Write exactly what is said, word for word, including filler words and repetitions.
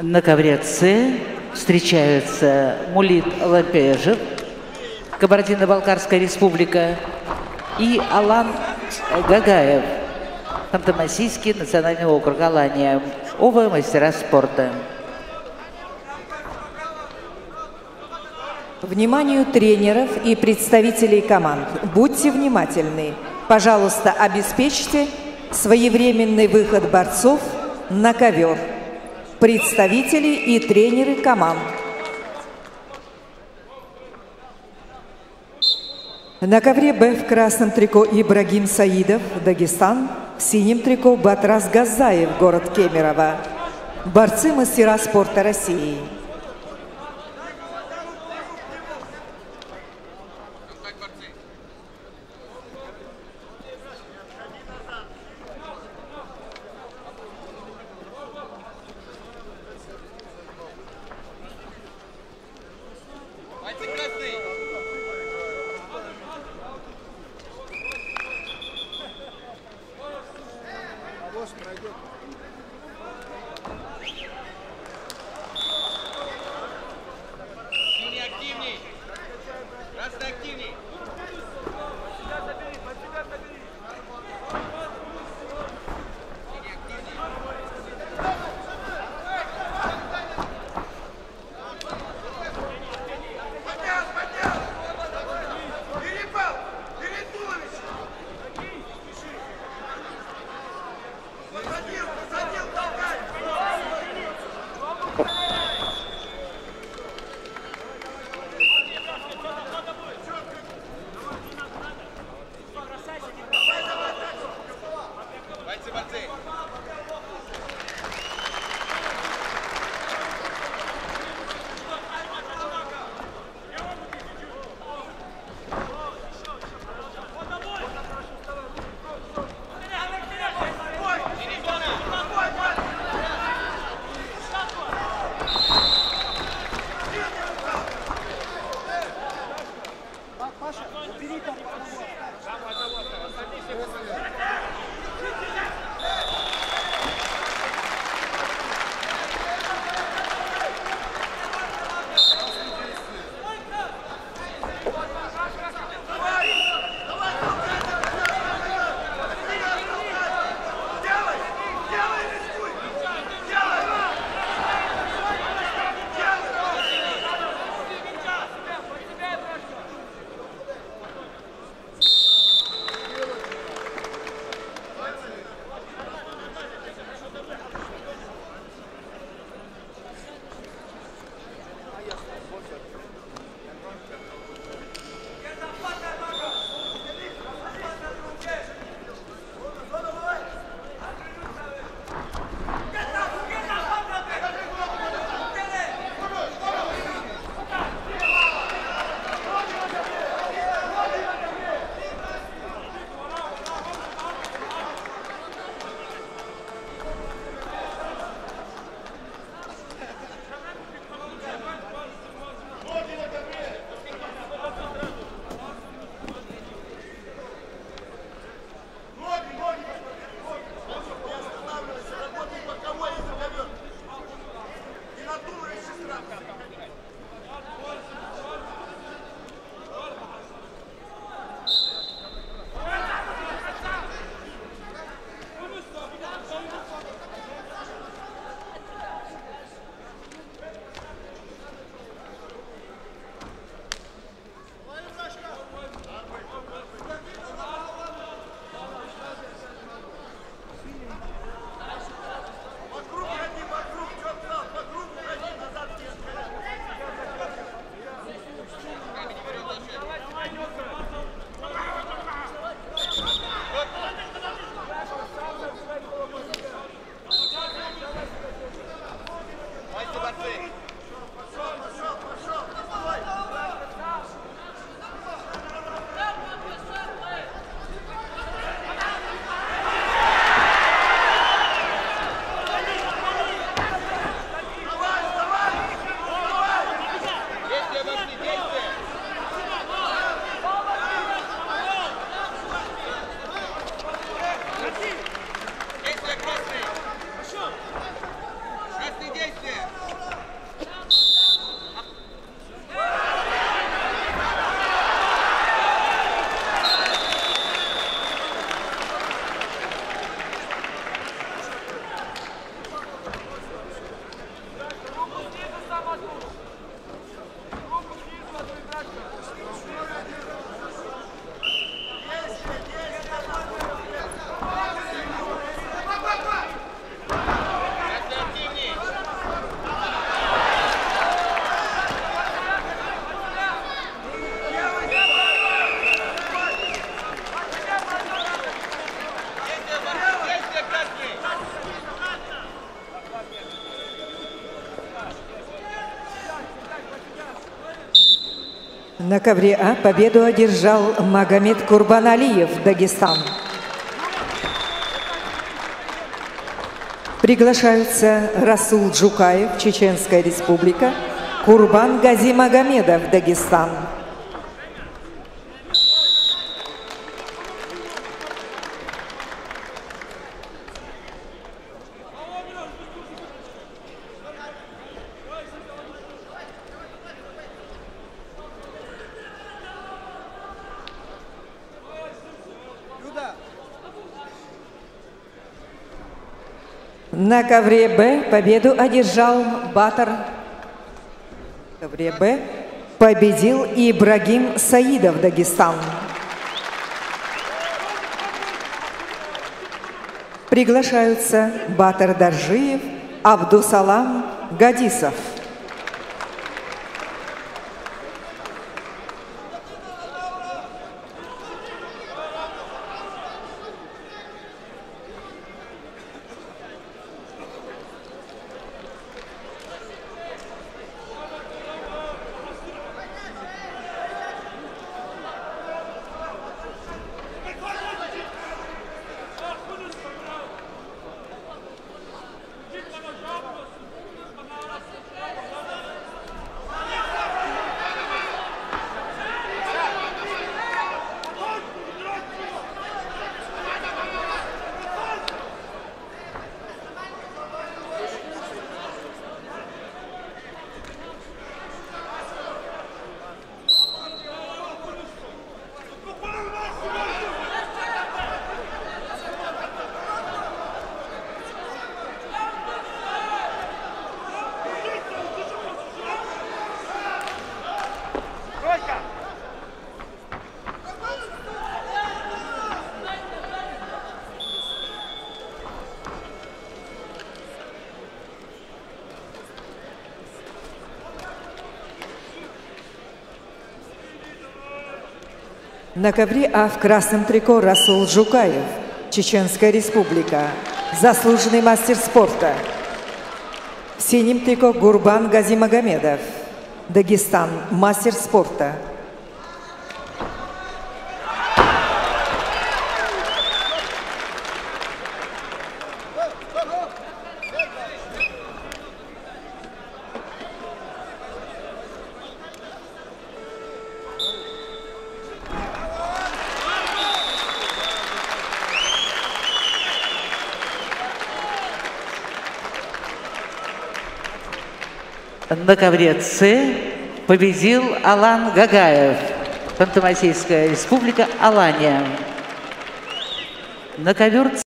На ковре С встречаются Мулит Лапежев, Кабардино-Балкарская республика, и Алан Гагаев, Ханты-Мансийский национальный округ, Алания. Оба мастера спорта. Вниманию тренеров и представителей команд. Будьте внимательны. Пожалуйста, обеспечьте своевременный выход борцов на ковер. Представители и тренеры команд. На ковре Б в красном трико Ибрагим Саидов, Дагестан. В синем трико Батрас Газаев, город Кемерово. Борцы-мастера спорта России. На ковре А победу одержал Магомед Курбаналиев, Дагестан. Приглашаются Расул Джукаев, Чеченская Республика, Курбан Газимагомедов, Дагестан. На ковре Б победу одержал Батар. На ковре Б победил Ибрагим Саидов, Дагестан. Приглашаются Батар Даржиев, Абдусалам Гадисов. На ковре А в красном трико Расул Джукаев, Чеченская Республика, заслуженный мастер спорта. В синем трико Гурбан Газимагомедов, Дагестан, мастер спорта. На ковре С победил Алан Гагаев, Ханты-Мансийская Республика, Алания. На ковер